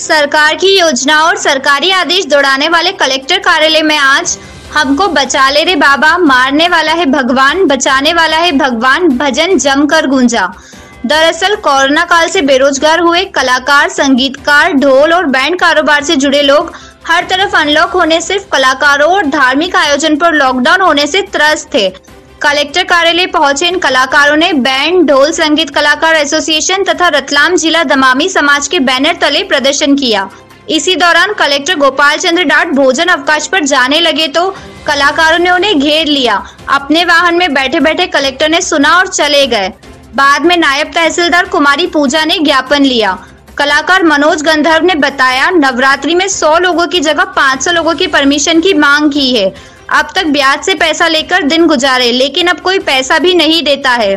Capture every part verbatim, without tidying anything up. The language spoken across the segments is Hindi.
सरकार की योजनाओं और सरकारी आदेश दौड़ाने वाले कलेक्टर कार्यालय में आज हमको बचा ले रे बाबा, मारने वाला है भगवान, बचाने वाला है भगवान भजन जमकर गूंजा। दरअसल कोरोना काल से बेरोजगार हुए कलाकार, संगीतकार, ढोल और बैंड कारोबार से जुड़े लोग हर तरफ अनलॉक होने, सिर्फ कलाकारों और धार्मिक आयोजन पर लॉकडाउन होने से त्रस्त थे। कलेक्टर कार्यालय पहुंचे इन कलाकारों ने बैंड, ढोल, संगीत कलाकार एसोसिएशन तथा रतलाम जिला दमामी समाज के बैनर तले प्रदर्शन किया। इसी दौरान कलेक्टर गोपाल चंद्र डाट भोजन अवकाश पर जाने लगे तो कलाकारों ने उन्हें घेर लिया। अपने वाहन में बैठे बैठे कलेक्टर ने सुना और चले गए। बाद में नायब तहसीलदार कुमारी पूजा ने ज्ञापन लिया। कलाकार मनोज गंधर्व ने बताया, नवरात्रि में सौ लोगों की जगह पाँच सौ लोगों की परमिशन की मांग की है। अब तक ब्याज से पैसा लेकर दिन गुजारे, लेकिन अब कोई पैसा भी नहीं देता है।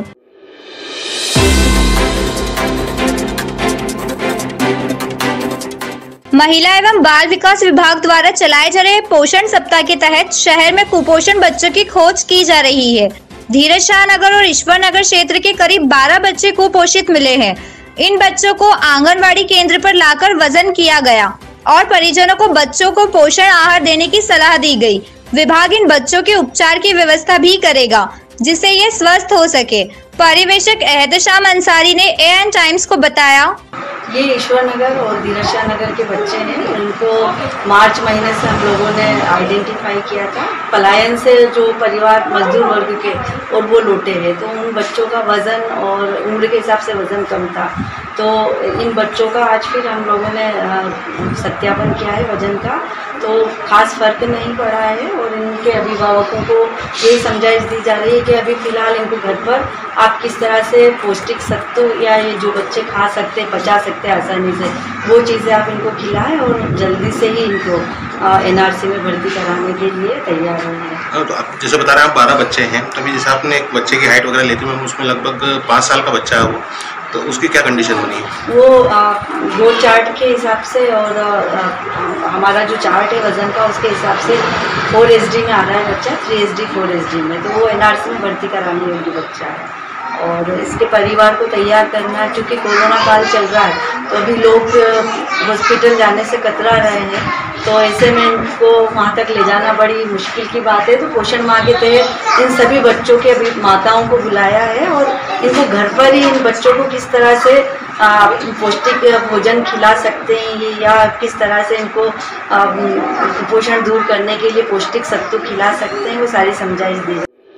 महिला एवं बाल विकास विभाग द्वारा चलाए जा रहे पोषण सप्ताह के तहत शहर में कुपोषण बच्चों की खोज की जा रही है। धीरज शाह नगर और ईश्वर नगर क्षेत्र के करीब बारह बच्चे कुपोषित मिले हैं। इन बच्चों को आंगनवाड़ी केंद्र पर लाकर वजन किया गया और परिजनों को बच्चों को पोषण आहार देने की सलाह दी गई। विभाग इन बच्चों के उपचार की व्यवस्था भी करेगा जिससे ये स्वस्थ हो सके। परिवेशक एहतशाम अंसारी ने एएन टाइम्स को बताया, ये ईश्वर नगर और धीरज शाह नगर के बच्चे हैं। उनको मार्च महीने से हम लोगों ने आइडेंटिफाई किया था। पलायन से जो परिवार मजदूर वर्ग के और वो लौटे हैं, तो उन बच्चों का वजन और उम्र के हिसाब से वजन कम था। तो इन बच्चों का आज फिर हम लोगों ने सत्यापन किया है वजन का, तो खास फर्क नहीं पड़ा है। और इनके अभिभावकों को ये समझाइश दी जा रही है कि अभी फिलहाल इनको घर पर आप किस तरह से पौष्टिक सत्व या ये जो बच्चे खा सकते, पचा सकते हैं आसानी से, वो चीज़ें आप इनको खिलाएं और जल्दी से ही इनको एनआरसी में भर्ती कराने के लिए तैयार हो हैं। तो आप जैसे बता रहे हैं आप बारह बच्चे हैं, तभी जैसे आपने एक बच्चे की हाइट वगैरह लेती है, उसमें लगभग पाँच साल का बच्चा है वो, तो उसकी क्या कंडीशन बनी है? वो वो चार्ट के हिसाब से और आ, आ, हमारा जो चार्ट है वजन का, उसके हिसाब से फोर एस डी में आ रहा है बच्चा, three S D four S D में, तो वो एनआरसी में भर्ती करानी योग्य बच्चा है। और इसके परिवार को तैयार करना है, क्योंकि कोरोना काल चल रहा है तो अभी लोग हॉस्पिटल जाने से कतरा रहे हैं, तो ऐसे में इनको वहाँ तक ले जाना बड़ी मुश्किल की बात है। तो पोषण माह के तहत इन सभी बच्चों के अभी माताओं को बुलाया है और इनको घर पर ही इन बच्चों को किस तरह से पौष्टिक भोजन खिला सकते हैं ये, या किस तरह से इनको कुपोषण दूर करने के लिए पौष्टिक सत्तू खिला सकते हैं, वो सारी समझाइश दी।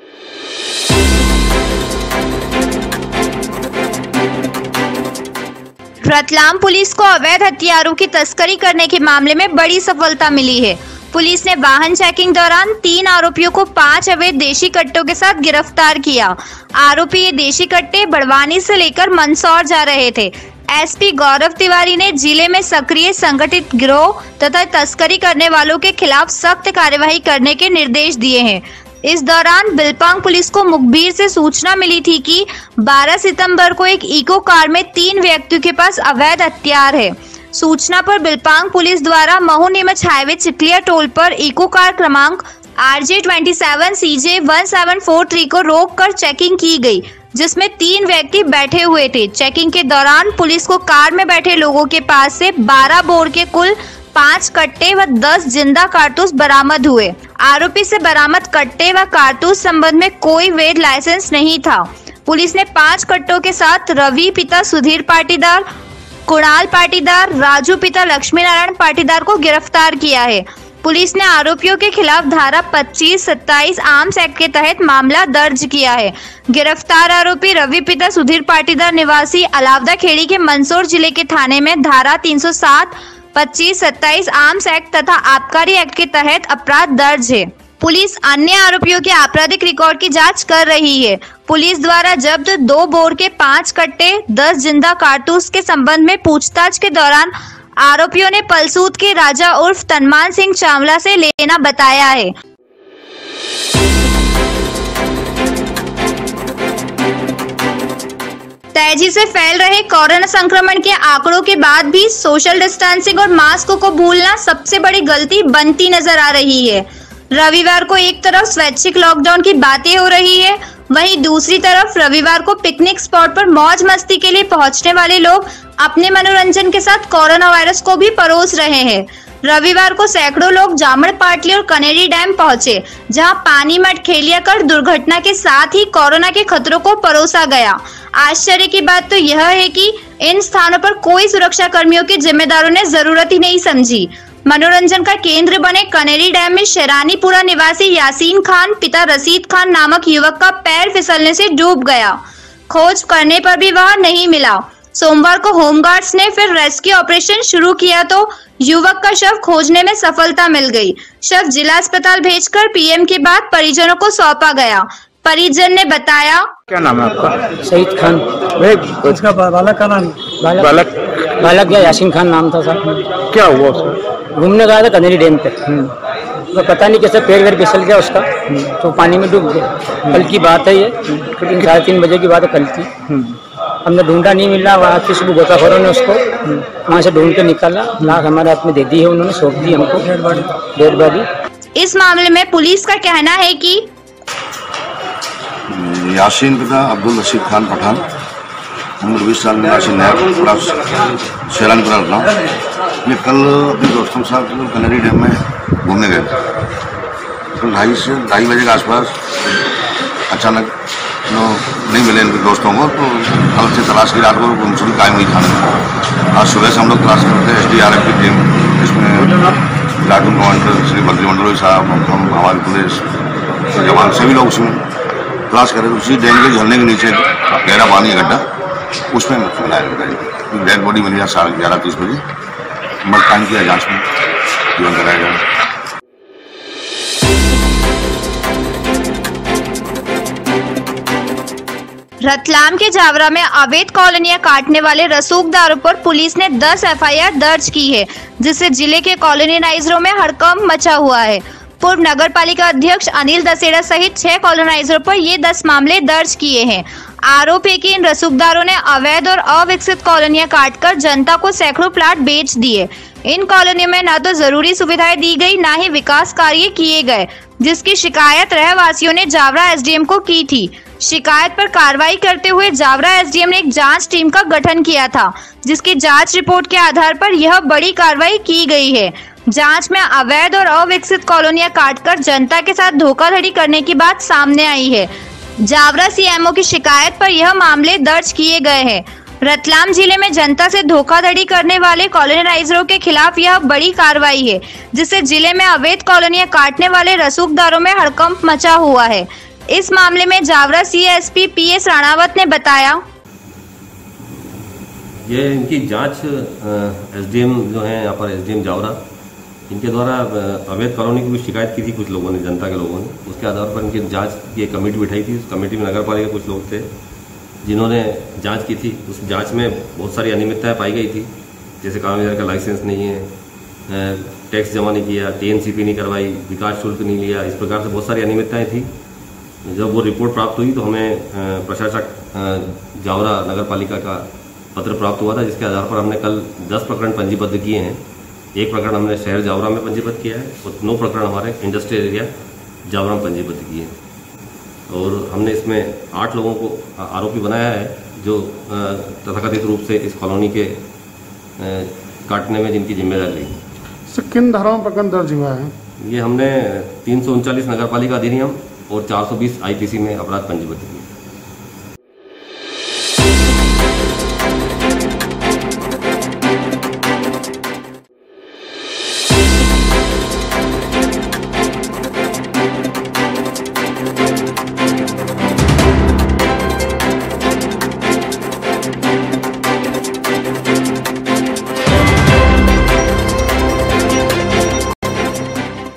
रतलाम पुलिस को अवैध हथियारों की तस्करी करने के मामले में बड़ी सफलता मिली है। पुलिस ने वाहन चेकिंग दौरान तीन आरोपियों को पांच अवैध देशी कट्टों के साथ गिरफ्तार किया। आरोपी ये देशी कट्टे बड़वानी से लेकर मंदसौर जा रहे थे। एसपी गौरव तिवारी ने जिले में सक्रिय संगठित गिरोह तथा तस्करी करने वालों के खिलाफ सख्त कार्यवाही करने के निर्देश दिए हैं। इस दौरान बिलपांग पुलिस को मुखबिर से सूचना मिली थी कि बारह सितंबर को एक इको कार में तीन व्यक्तियों के पास अवैध हथियार है। सूचना पर बिलपांग पुलिस द्वारा महू नीमच हाईवे चिकलिया टोल पर इको कार क्रमांक R J twenty seven C J one seven four three को रोक कर चेकिंग की गई, जिसमें तीन व्यक्ति बैठे हुए थे। चेकिंग के दौरान पुलिस को कार में बैठे लोगों के पास से बारह बोर के कुल पाँच कट्टे व दस जिंदा कारतूस बरामद हुए। आरोपी से बरामद कट्टे व कारतूस संबंध में कोई वैध लाइसेंस नहीं था। पुलिस ने पांच कट्टों के साथ रवि पिता सुधीर पाटीदार, कुणाल पाटीदार, राजू पिता लक्ष्मी नारायण पाटीदार को गिरफ्तार किया है। पुलिस ने आरोपियों के खिलाफ धारा पच्चीस सत्ताईस आर्म्स एक्ट के तहत मामला दर्ज किया है। गिरफ्तार आरोपी रवि पिता सुधीर पाटीदार निवासी अलावदा खेड़ी के मंदसौर जिले के थाने में धारा तीन सौ सात पच्चीस सत्ताईस आर्म्स एक्ट तथा आबकारी एक्ट के तहत अपराध दर्ज है। पुलिस अन्य आरोपियों के आपराधिक रिकॉर्ड की जांच कर रही है। पुलिस द्वारा जब्त दो बोर के पांच कट्टे दस जिंदा कारतूस के संबंध में पूछताछ के दौरान आरोपियों ने पलसूद के राजा उर्फ तनमान सिंह चावला से लेना बताया है। तेजी से फैल रहे कोरोना संक्रमण के आंकड़ों के बाद भी सोशल डिस्टेंसिंग और मास्क को भूलना सबसे बड़ी गलती बनती नजर आ रही है। रविवार को एक तरफ स्वैच्छिक लॉकडाउन की बातें हो रही है, वहीं दूसरी तरफ रविवार को पिकनिक स्पॉट पर मौज मस्ती के लिए पहुंचने वाले लोग अपने मनोरंजन के साथ कोरोना वायरस को भी परोस रहे हैं। रविवार को सैकड़ों लोग जामड़ पाटली और कनेरी डैम पहुंचे, जहां पानी मट खेलिया कर दुर्घटना के साथ ही कोरोना के खतरों को परोसा गया। आश्चर्य की बात तो यह है कि इन स्थानों पर कोई सुरक्षा कर्मियों के जिम्मेदारों ने जरूरत ही नहीं समझी। मनोरंजन का केंद्र बने कनेरी डैम में शेरानीपुरा निवासी यासीन खान पिता रशीद खान नामक युवक का पैर फिसलने से डूब गया। खोज करने पर भी वह नहीं मिला। सोमवार को होमगार्ड्स ने फिर रेस्क्यू ऑपरेशन शुरू किया तो युवक का शव खोजने में सफलता मिल गई। शव जिला अस्पताल भेजकर पीएम के बाद परिजनों को सौंपा गया। परिजन ने बताया, क्या नाम है आपका? शहीद खान। उसका बालक का नाम? बालक बालक या यासीन खान नाम था सर। क्या हुआ उसका? घूमने गया था कनेरी डैम पे, तो पता नहीं कैसे पैर वैर फिसल गया उसका, तो पानी में डूब गया। कल की बात है ये, तीन साढ़े तीन बजे की बात है कल की। हमने ढूंढा, नहीं मिला। वहाँ फिर सुबह गोताखोरों ने उसको वहाँ से ढूंढ के निकाला। लाश हमारे हाथ में दे दी है, उन्होंने सौंप दी हमको डेड बॉडी। इस मामले में पुलिस का कहना है कि यासीन पिता अब्दुल रशीद खान पठान, उम्र बीस साल में, यासीन नया शेरानीपुरा गाँव। ये कल अपने दोस्तों के साथ कनेरी डैम में घूमने गए थे। तो ढाई से ढाई बजे के आसपास अचानक नो नहीं मिले इनके दोस्तों को, तो कल से तलाश की रात को गुमशुदगी कायम हुई थाने में। आज सुबह से हम लोग तलाश करते एस डी आर एफ की टीम, इसमें प्लाटून कमांडर श्री बद्री मंडलोई साहब, हम हमारी पुलिस जवान सभी लोग उसमें तलाश कर रहे थे। उसी डैम के झरने के नीचे गहरा पानी है गड्ढा, उसमें मिलाया डेड बॉडी मिली है साढ़े ग्यारह तीस बजे। मरकान की जांच में जीवन कराया गया। रतलाम के जावरा में अवैध कॉलोनियां काटने वाले रसूखदारों पर पुलिस ने दस एफ आई आर दर्ज की है, जिससे जिले के कॉलोनाइजरों में हड़कंप मचा हुआ है। पूर्व नगर पालिका अध्यक्ष अनिल दसेड़ा सहित छह कॉलोनाइजरों पर ये दस मामले दर्ज किए हैं। आरोप है कि इन रसूखदारों ने अवैध और अविकसित कॉलोनियां काटकर जनता को सैकड़ों प्लाट बेच दिए। इन कॉलोनियों में न तो जरूरी सुविधाएं दी गई, न ही विकास कार्य किए गए, जिसकी शिकायत रहवासियों ने जावरा एस डी एम को की थी। शिकायत पर कार्रवाई करते हुए जावरा एस डी एम ने एक जांच टीम का गठन किया था, जिसकी जांच रिपोर्ट के आधार पर यह बड़ी कार्रवाई की गई है। जांच में अवैध और अविकसित कॉलोनियां काटकर जनता के साथ धोखाधड़ी करने की बात सामने आई है। जावरा सी एम ओ की शिकायत पर यह मामले दर्ज किए गए हैं। रतलाम जिले में जनता से धोखाधड़ी करने वाले कॉलोनाइजरों के खिलाफ यह बड़ी कार्रवाई है, जिससे जिले में अवैध कॉलोनियां काटने वाले रसूखदारों में हड़कंप मचा हुआ है। इस मामले में Jaora C S P P S Ranawat ने बताया, ये इनकी जांच एस डी एम जो है यहाँ पर एस डी एम जावरा, इनके द्वारा अवैध कॉलोनी की कुछ शिकायत की थी कुछ लोगों ने, जनता के लोगों ने। उसके आधार पर इनकी जांच की एक कमेटी बिठाई थी। उस कमेटी में नगर पालिका के कुछ लोग थे जिन्होंने जांच की थी। उस जांच में बहुत सारी अनियमितताएं पाई गई थी, जैसे कामगार का लाइसेंस नहीं है, टैक्स जमा नहीं किया, टी एन सी पी नहीं करवाई, विकास शुल्क नहीं लिया। इस प्रकार से बहुत सारी अनियमितताएं थी। जब वो रिपोर्ट प्राप्त हुई तो हमें प्रशासक जावरा नगर पालिका का पत्र प्राप्त हुआ था, जिसके आधार पर हमने कल दस प्रकरण पंजीबद्ध किए हैं। एक प्रकरण हमने शहर जावरा में पंजीबद्ध किया है और नौ प्रकरण हमारे इंडस्ट्रियल एरिया जावरा में पंजीबद्ध किए हैं। और हमने इसमें आठ लोगों को आरोपी बनाया है, जो तथाकथित रूप से इस कॉलोनी के काटने में जिनकी जिम्मेदारी रही। सर, किन धाराओं पर प्रकरण दर्ज हुआ है? ये हमने तीन सौ उनचालीस नगर पालिका अधिनियम और चार सौ बीस आई पी सी में अपराध पंजीबद्ध किए।